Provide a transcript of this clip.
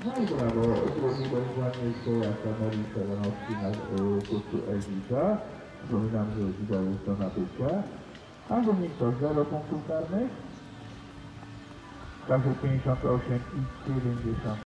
No i brawo, drugi bezwładnie jest Jaka Mary Selenowski na kursu Elita. Przypominam, że Elita jest do nabycia. A wynik to 0 punktów karnych w czasie 58 i 90.